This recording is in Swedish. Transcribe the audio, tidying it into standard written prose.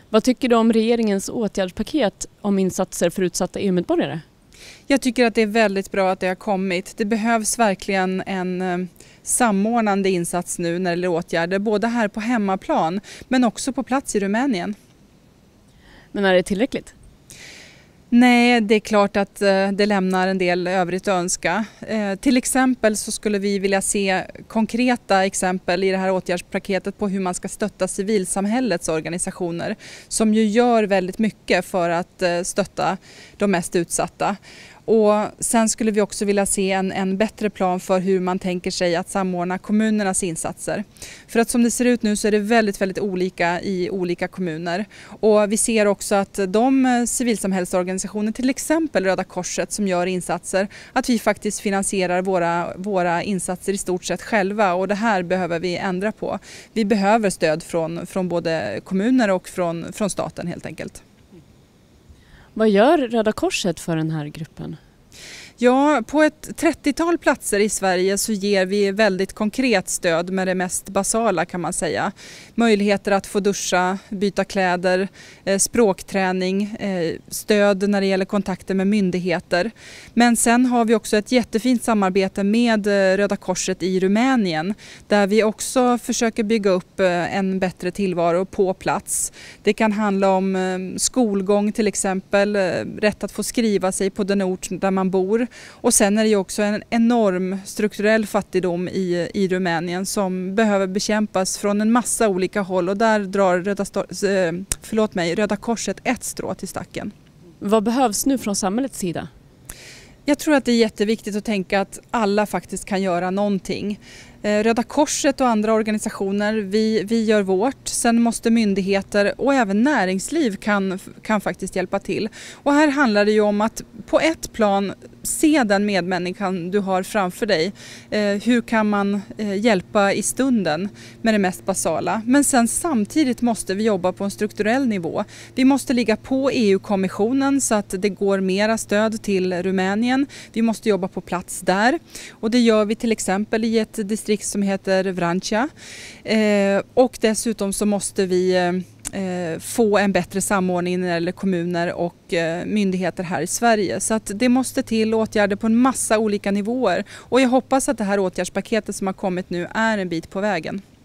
Vad tycker du om regeringens åtgärdspaket om insatser för utsatta EU-medborgare? Jag tycker att det är väldigt bra att det har kommit. Det behövs verkligen en samordnande insats nu när det gäller åtgärder, både här på hemmaplan men också på plats i Rumänien. Men är det tillräckligt? Nej, det är klart att det lämnar en del övrigt att önska. Till exempel så skulle vi vilja se konkreta exempel i det här åtgärdspaketet på hur man ska stötta civilsamhällets organisationer som ju gör väldigt mycket för att stötta de mest utsatta. Och sen skulle vi också vilja se en bättre plan för hur man tänker sig att samordna kommunernas insatser. För att som det ser ut nu så är det väldigt, väldigt olika i olika kommuner. Och vi ser också att de civilsamhällsorganisationer, till exempel Röda Korset som gör insatser, att vi faktiskt finansierar våra insatser i stort sett själva, och det här behöver vi ändra på. Vi behöver stöd från både kommuner och från staten helt enkelt. Vad gör Röda Korset för den här gruppen? Ja, på ett 30-tal platser i Sverige så ger vi väldigt konkret stöd med det mest basala kan man säga. Möjligheter att få duscha, byta kläder, språkträning, stöd när det gäller kontakter med myndigheter. Men sen har vi också ett jättefint samarbete med Röda Korset i Rumänien där vi också försöker bygga upp en bättre tillvaro på plats. Det kan handla om skolgång till exempel, rätt att få skriva sig på den ort där man bor. Och sen är det ju också en enorm strukturell fattigdom i Rumänien som behöver bekämpas från en massa olika håll, och där drar Röda Korset ett strå till stacken. Vad behövs nu från samhällets sida? Jag tror att det är jätteviktigt att tänka att alla faktiskt kan göra någonting. Röda Korset och andra organisationer, vi gör vårt. Sen måste myndigheter och även näringsliv kan faktiskt hjälpa till. Och här handlar det ju om att på ett plan se den medmänniskan du har framför dig. Hur kan man hjälpa i stunden med det mest basala? Men sen samtidigt måste vi jobba på en strukturell nivå. Vi måste ligga på EU-kommissionen så att det går mera stöd till Rumänien. Vi måste jobba på plats där. Och det gör vi till exempel i ett distrikt som heter Vrancea. Och dessutom så måste vi få en bättre samordning när det gäller kommuner och myndigheter här i Sverige. Så att det måste till åtgärder på en massa olika nivåer. Och jag hoppas att det här åtgärdspaketet som har kommit nu är en bit på vägen.